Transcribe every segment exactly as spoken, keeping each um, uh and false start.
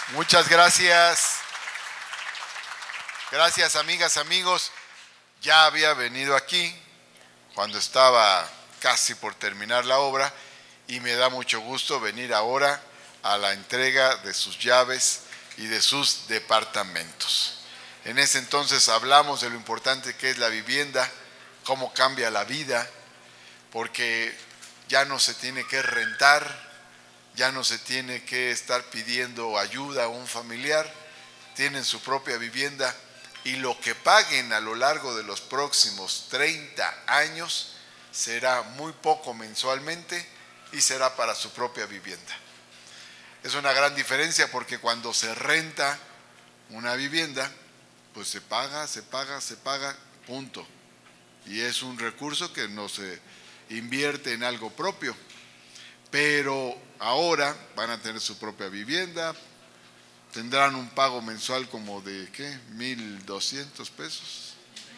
Muchas gracias. Gracias, amigas, amigos. Ya había venido aquí cuando estaba casi por terminar la obra y me da mucho gusto venir ahora a la entrega de sus llaves y de sus departamentos. En ese entonces hablamos de lo importante que es la vivienda, cómo cambia la vida, porque ya no se tiene que rentar, ya no se tiene que estar pidiendo ayuda a un familiar, tienen su propia vivienda y lo que paguen a lo largo de los próximos treinta años será muy poco mensualmente y será para su propia vivienda. Es una gran diferencia porque cuando se renta una vivienda, pues se paga, se paga, se paga, punto. Y es un recurso que no se invierte en algo propio. Pero ahora van a tener su propia vivienda, tendrán un pago mensual como de, ¿qué? mil doscientos pesos.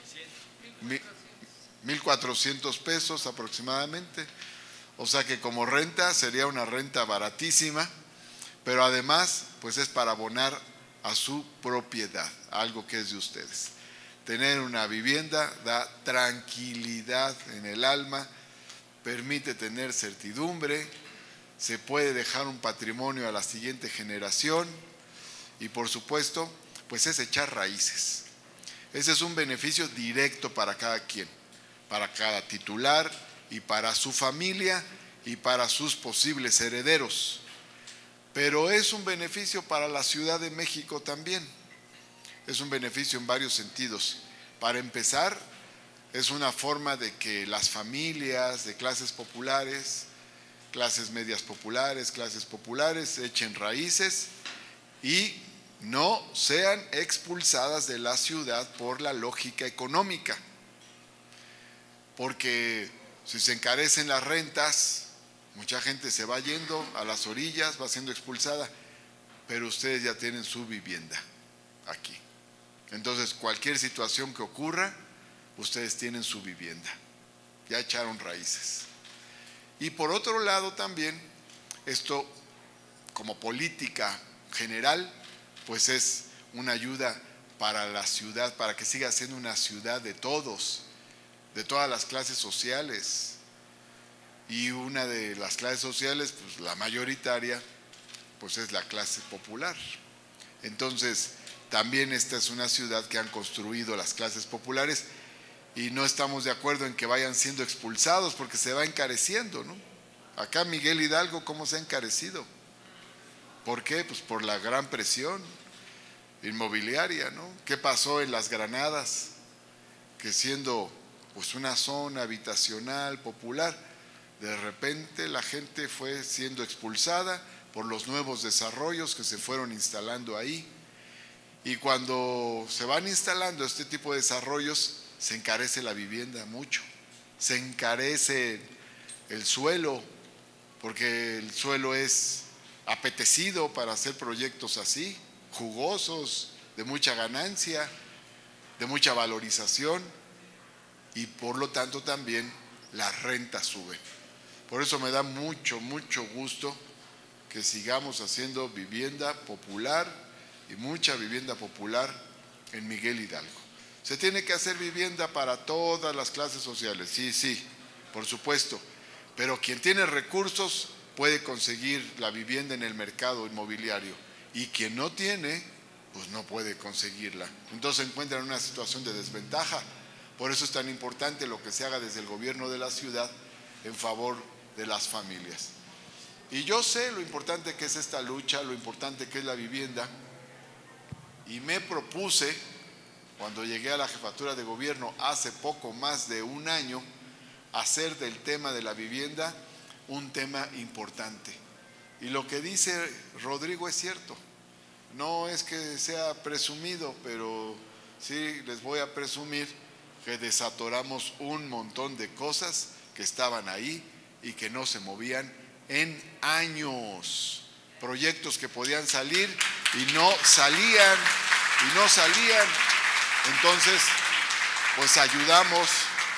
mil cuatrocientos pesos aproximadamente. O sea que como renta sería una renta baratísima, pero además pues es para abonar a su propiedad, algo que es de ustedes. Tener una vivienda da tranquilidad en el alma, permite tener certidumbre, se puede dejar un patrimonio a la siguiente generación y por supuesto pues es echar raíces. Ese es un beneficio directo para cada quien, para cada titular y para su familia y para sus posibles herederos. Pero es un beneficio para la Ciudad de México también. Es un beneficio en varios sentidos. Para empezar, es una forma de que las familias de clases populares, clases medias populares, clases populares, echen raíces y no sean expulsadas de la ciudad por la lógica económica. Porque si se encarecen las rentas, mucha gente se va yendo a las orillas, va siendo expulsada, pero ustedes ya tienen su vivienda aquí. Entonces, cualquier situación que ocurra, ustedes tienen su vivienda, ya echaron raíces. Y por otro lado también, esto como política general, pues es una ayuda para la ciudad, para que siga siendo una ciudad de todos, de todas las clases sociales. Y una de las clases sociales, pues la mayoritaria, pues es la clase popular. Entonces, también esta es una ciudad que han construido las clases populares y no estamos de acuerdo en que vayan siendo expulsados porque se va encareciendo, ¿no? Acá Miguel Hidalgo, ¿cómo se ha encarecido? ¿Por qué? Pues por la gran presión inmobiliaria, ¿no? ¿Qué pasó en Las Granadas? Que siendo pues una zona habitacional popular, de repente la gente fue siendo expulsada por los nuevos desarrollos que se fueron instalando ahí. Y cuando se van instalando este tipo de desarrollos, se encarece la vivienda mucho. Se encarece el suelo, porque el suelo es apetecido para hacer proyectos así, jugosos, de mucha ganancia, de mucha valorización, y por lo tanto también las rentas suben. Por eso me da mucho, mucho gusto que sigamos haciendo vivienda popular y mucha vivienda popular en Miguel Hidalgo. Se tiene que hacer vivienda para todas las clases sociales, sí, sí, por supuesto, pero quien tiene recursos puede conseguir la vivienda en el mercado inmobiliario y quien no tiene, pues no puede conseguirla. Entonces se encuentra en una situación de desventaja. Por eso es tan importante lo que se haga desde el gobierno de la ciudad en favor de las familias. Y yo sé lo importante que es esta lucha, lo importante que es la vivienda, y me propuse, cuando llegué a la jefatura de gobierno hace poco más de un año, hacer del tema de la vivienda un tema importante. Y lo que dice Rodrigo es cierto. No es que sea presumido, pero sí les voy a presumir que desatoramos un montón de cosas que estaban ahí y que no se movían en años. Proyectos que podían salir y no salían, y no salían. Entonces, pues ayudamos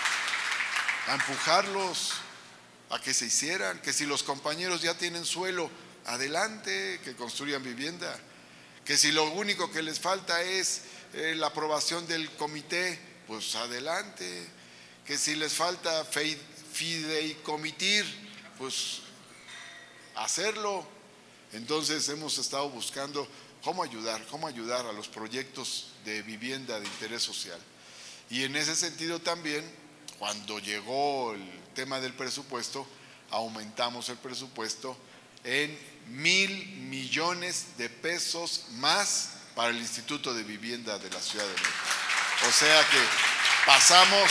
a empujarlos a que se hicieran, que si los compañeros ya tienen suelo, adelante, que construyan vivienda. Que si lo único que les falta es eh, la aprobación del comité, pues adelante. Que si les falta fideicomitir, pues hacerlo. Entonces hemos estado buscando cómo ayudar, cómo ayudar a los proyectos de vivienda de interés social. Y en ese sentido también, cuando llegó el tema del presupuesto, aumentamos el presupuesto en mil millones de pesos más para el Instituto de Vivienda de la Ciudad de México. O sea que pasamos,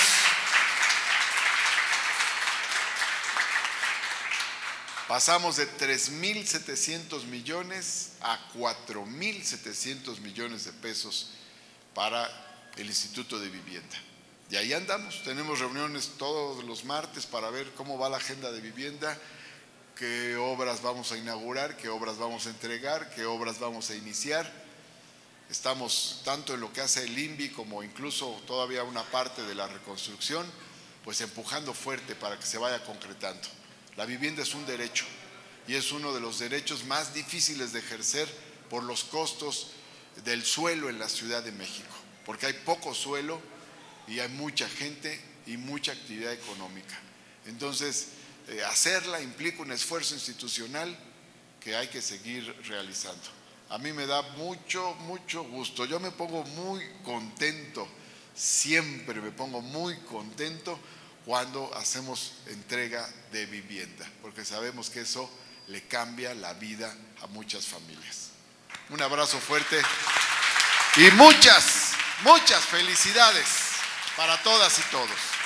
pasamos de tres mil setecientos millones a cuatro mil setecientos millones de pesos para el Instituto de Vivienda. Y ahí andamos, tenemos reuniones todos los martes para ver cómo va la agenda de vivienda, qué obras vamos a inaugurar, qué obras vamos a entregar, qué obras vamos a iniciar. Estamos tanto en lo que hace el I N V I como incluso todavía una parte de la reconstrucción, pues empujando fuerte para que se vaya concretando. La vivienda es un derecho y es uno de los derechos más difíciles de ejercer por los costos del suelo en la Ciudad de México, porque hay poco suelo y hay mucha gente y mucha actividad económica. Entonces, eh, hacerla implica un esfuerzo institucional que hay que seguir realizando. A mí me da mucho, mucho gusto. Yo me pongo muy contento, siempre me pongo muy contento cuando hacemos entrega de vivienda, porque sabemos que eso le cambia la vida a muchas familias. Un abrazo fuerte y muchas, muchas felicidades para todas y todos.